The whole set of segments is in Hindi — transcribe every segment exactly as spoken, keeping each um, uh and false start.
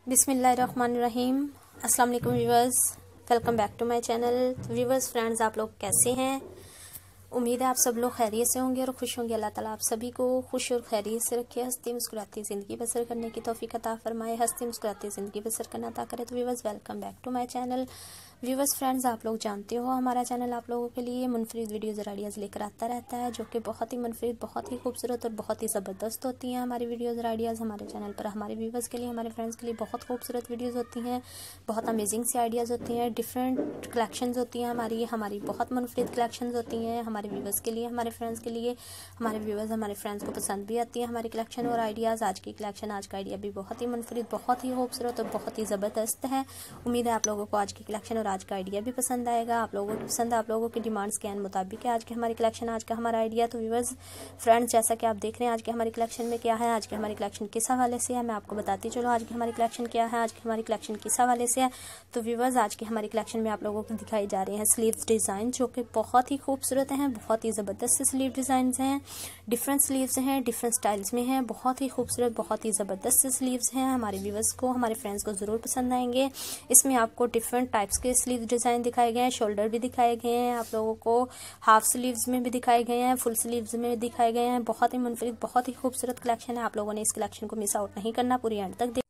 बिस्मिल्लाहिर्रहमानिर्रहीम। अस्सलाम वालेकुम viewers, welcome back to my channel. Viewers friends, आप लोग कैसे हैं? उम्मीद है आप सब लोग खैरियत से होंगे और खुश होंगे। अल्लाह ताला आप सभी को खुश और खैरियत से रखे, हंसती मुस्कुराती ज़िंदगी बसर करने की तौफीक अता फरमाए, हंसती मुस्कुराती ज़िंदगी बसर करना अता करे। तो viewers welcome back to my channel. Viewers friends, आप लोग जानते हो हमारा चैनल आप लोगों के लिए मुनफरिद वीडियोज़ और आइडियाज़ लेकर आता रहता है, जो कि बहुत ही मुनफरिद, बहुत ही खूबसूरत और बहुत ही ज़बरदस्त होती हैं। हमारी वीडियोज़ और आइडियाज़ हमारे चैनल पर हमारे व्यूवर्स के लिए, हमारे फ्रेंड्स के लिए बहुत खूबसूरत वीडियोज़ होती हैं, बहुत अमेजिंग सी आइडियाज़ होती हैं, डिफरेंट कलेक्शंस होती हैं हमारी हमारी बहुत मुनफरिद कलेक्शंस होती हैं हमारे व्यूवर्स के लिए, हमारे फ्रेंड्स के लिए। हमारे व्यूवर्स हमारे फ्रेंड्स को पसंद भी आती है हमारी कलेक्शन और आइडियाज़। आज की कलेक्शन, आज का आइडिया भी बहुत ही मुनफरिद, बहुत ही खूबसूरत और बहुत ही ज़बरदस्त है। उम्मीद है आप लोगों को आज की कलेक्शन और आज का आइडिया भी पसंद आएगा। आप लोगों को पसंद है, आप लोगों की डिमांड्स के मुताबिक है आज की हमारी कलेक्शन, आज का हमारा आइडिया। तो व्यूवर्स फ्रेंड्स, जैसा कि आप देख रहे हैं आज की हमारी कलेक्शन में क्या है, आज की हमारी कलेक्शन किस हवाले से है, मैं आपको बताती चलो आज की हमारी कलेक्शन क्या है, आज की हमारी कलेक्शन किस हवाले से है। तो व्यूवर्स, आज की हमारी कलेक्शन में आप लोगों को दिखाई जा रहे हैं स्लीव्स डिज़ाइन, जो कि बहुत ही खूबसूरत हैं, बहुत ही ज़बरदस्त स्लीव डिज़ाइन हैं, डिफरेंट स्लीव्स हैं, डिफरेंट स्टाइल्स में हैं, बहुत ही खूबसूरत, बहुत ही ज़बरदस्त स्लीव्स हैं। हमारे व्यूवर्स को, हमारे फ्रेंड्स को ज़रूर पसंद आएंगे। इसमें आपको डिफरेंट टाइप्स के स्लीव डिज़ाइन दिखाए गए हैं, शोल्डर भी दिखाए गए हैं, आप लोगों को हाफ स्लीव्स में भी दिखाए गए हैं, फुल स्लीव्स में भी दिखाए गए हैं। बहुत ही मुनफरिद, बहुत ही खूबसूरत कलेक्शन है। आप लोगों ने इस कलेक्शन को मिस आउट नहीं करना, पूरी एंड तक देख,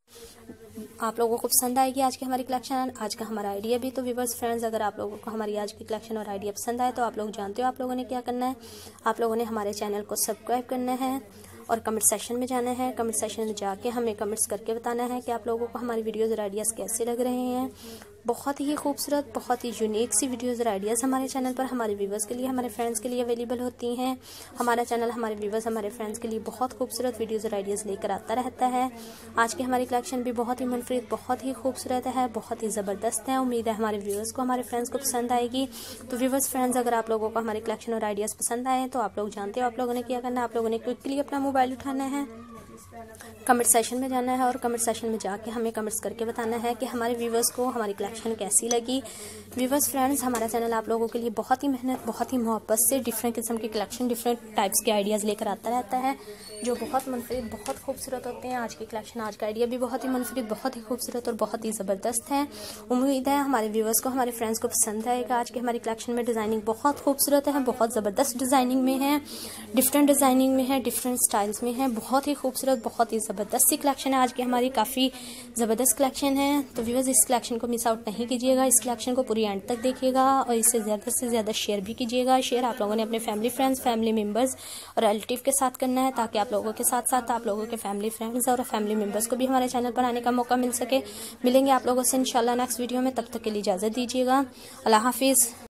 आप लोगों को पसंद आएगी आज की हमारी कलेक्शन, आज का हमारा आइडिया भी। तो व्यूवर्स फ्रेंड्स, अगर आप लोगों को हमारी आज की कलेक्शन और आइडिया पसंद आए तो आप लोग जानते हो आप लोगों ने क्या करना है। आप लोगों ने हमारे चैनल को सब्सक्राइब करना है और कमेंट सेक्शन में जाना है। कमेंट सेक्शन में जाके हमें कमेंट्स करके बताना है कि आप लोगों को हमारी वीडियोज़ और आइडियाज़ कैसे लग रहे हैं। बहुत ही खूबसूरत, बहुत ही यूनिक सी वीडियोज़ और आइडियाज़ हमारे चैनल पर हमारे व्यूवर्स के लिए, हमारे फ्रेंड्स के लिए अवेलेबल होती हैं। हमारा चैनल हमारे व्यूवर्स, हमारे फ्रेंड्स के लिए बहुत खूबसूरत वीडियोज़ और आइडियाज़ लेकर आता रहता है। आज की हमारी कलेक्शन भी बहुत ही मुनफरिद, बहुत ही खूबसूरत है, बहुत ही ज़बरदस्त है। उम्मीद है हमारे व्यूवर्स को, हमारे फ्रेंड्स को पसंद आएगी। तो व्यूवर्स फ्रेंड्स, अगर आप लोगों को हमारी कलेक्शन और आइडियाज़ पसंद आए तो आप लोग जानते हो आप लोगों ने क्या करना है। आप लोगों ने क्विकली अपना मोबाइल उठाना है, कमेंट सेशन में जाना है और कमेंट सेशन में जाके हमें कमेंट्स करके बताना है कि हमारे व्यूवर्स को हमारी कलेक्शन कैसी लगी। व्यूवर्स फ्रेंड्स, हमारा चैनल आप लोगों के लिए बहुत ही मेहनत, बहुत ही मोहब्बत से डिफरेंट किस्म की कलेक्शन, डिफरेंट टाइप्स के आइडियाज़ लेकर आता रहता है, जो बहुत मुनफरिद, बहुत खूबसूरत होते हैं। आज की कलेक्शन, आज का आइडिया भी बहुत ही मुनफरिद, बहुत ही खूबसूरत और बहुत ही ज़बरदस्त है। उम्मीद है हमारे व्यूवर्स को, हमारे फ्रेंड्स को पसंद आएगा। आज की हमारी कलेक्शन में डिज़ाइनिंग बहुत खूबसूरत है, बहुत ज़बरदस्त डिज़ाइनिंग में है, डिफरेंट डिज़ाइनिंग में है, डिफरेंट स्टाइल्स में है, बहुत ही खूबसूरत, बहुत ही ज़बरदस्त सी कलेक्शन है आज की हमारी, काफ़ी ज़बरदस्त कलेक्शन है। तो व्यूवर्स, इस कलेक्शन को मिस आउट नहीं कीजिएगा, इस कलेक्शन को पूरी एंड तक देखिएगा और इसे ज़्यादा से ज़्यादा शेयर भी कीजिएगा। शेयर आप लोगों ने अपने फैमिली फ्रेंड्स, फैमिली मेम्बर्स और रिलेटिव के साथ करना है, ताकि आप लोगों के साथ साथ आप लोगों के फैमिली फ्रेंड्स और फैमिली मेम्बर्स को भी हमारे चैनल पर आने का मौका मिल सके। मिलेंगे आप लोगों से इंशाल्लाह नेक्स्ट वीडियो में, तब तक के लिए इजाज़त दीजिएगा। अल्लाह हाफिज़।